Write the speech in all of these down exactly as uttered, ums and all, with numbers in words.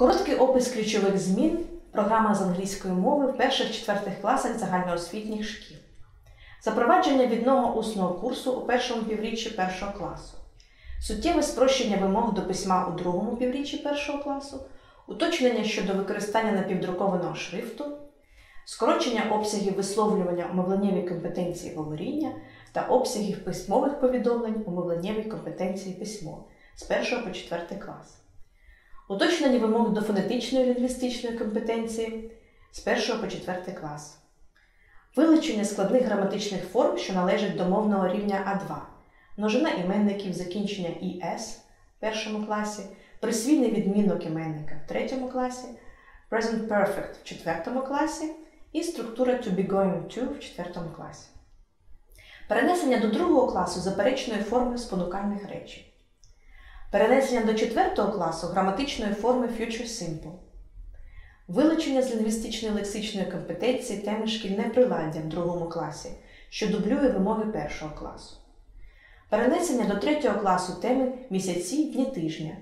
Короткий опис ключових змін в програмах з англійської мови в перших-четвертих класах загальноосвітніх шкіл. Запровадження відного усного курсу у першому півріччі першого класу. Суттєве спрощення вимог до письма у другому півріччі першого класу. Уточнення щодо використання напівдрукованого шрифту. Скорочення обсягів висловлювання у мовленнєвій компетенції говоріння та обсягів письмових повідомлень у мовленнєвій компетенції письмо з першого по четвертий клас. Уточнення вимог до фонетичної лінгвістичної компетенції з першого по четвертий клас. Вилучення складних граматичних форм, що належать до мовного рівня А два. Множина іменників, закінчення «іс» в першому класі, присвійний відмінок іменника в третьому класі, present perfect в четвертому класі і структура to be going to в четвертому класі. Перенесення до другого класу заперечної форми спонукальних речень. Перенесення до четвертого класу граматичної форми future simple. Вилучення з лінгвістичної лексичної компетенції теми шкільне приладдя в другому класі, що дублює вимоги першого класу. Перенесення до третього класу теми місяці, дні тижня.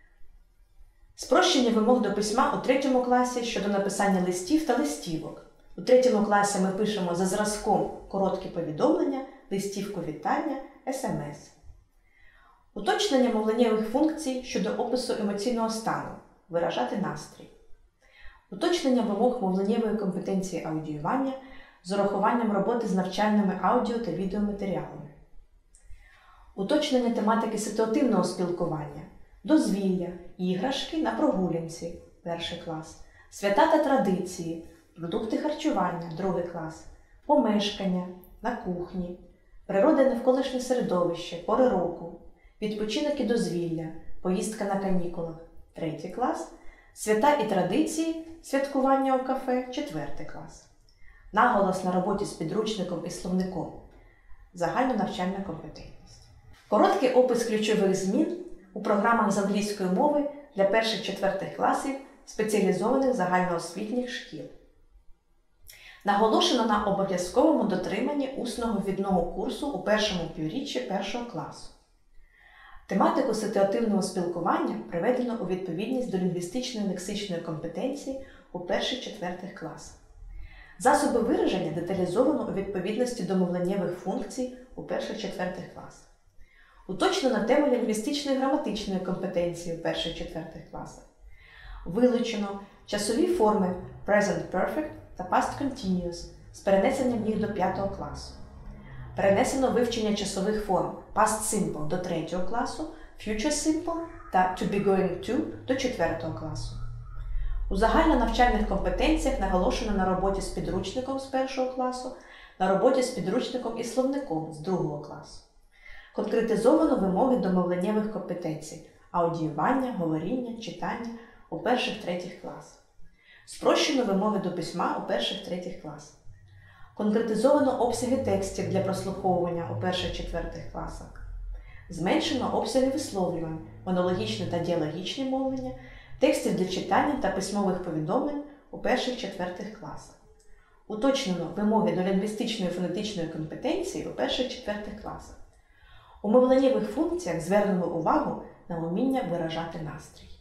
Спрощення вимог до письма у третьому класі щодо написання листів та листівок. У третьому класі ми пишемо за зразком короткі повідомлення, листівку вітання, смс. Уточнення мовленнєвих функцій щодо опису емоційного стану, виражати настрій. Уточнення вимог мовленнєвої компетенції аудіювання з урахуванням роботи з навчальними аудіо та відеоматеріалами. Уточнення тематики ситуативного спілкування, дозвілля, іграшки на прогулянці, перший клас, свята та традиції, продукти харчування, другий клас, помешкання, на кухні, природа і навколишнє середовище, пори року, відпочинок і дозвілля, поїздка на канікулах, третій клас, свята і традиції, святкування у кафе, четвертий клас. Наголос на роботі з підручником і словником, загальнонавчальна компетентність. Короткий опис ключових змін у програмах з англійської мови для перших-четвертих класів спеціалізованих загальноосвітніх шкіл. Наголошено на обов'язковому дотриманні усного відного курсу у першому півріччі першого класу. Тематику ситуативного спілкування приведено у відповідність до лінгвістичної лексичної компетенції у перших-четвертих класах. Засоби вираження деталізовано у відповідності до мовленнєвих функцій у перших-четвертих класах. Уточнено тему лінгвістичної граматичної компетенції у перших-четвертих класах. Вилучено часові форми present perfect та past continuous з перенесенням їх до п'ятого класу. Перенесено вивчення часових форм past simple до третього класу, future simple та to be going to до четвертого класу. У загальнонавчальних компетенціях наголошено на роботі з підручником з першого класу, на роботі з підручником і словником з другого класу. Конкретизовано вимоги до мовленнєвих компетенцій – аудіювання, говоріння, читання у перших-третіх класах. Спрощено вимоги до письма у перших-третіх класах. Конкретизовано обсяги текстів для прослуховування у перших-четвертих класах. Зменшено обсяги висловлювань, монологічне та діалогічне мовлення, текстів для читання та письмових повідомлень у перших-четвертих класах. Уточнено вимоги до лінгвістичної фонетичної компетенції у перших-четвертих класах. У мовленнєвих функціях звернено увагу на уміння виражати настрій.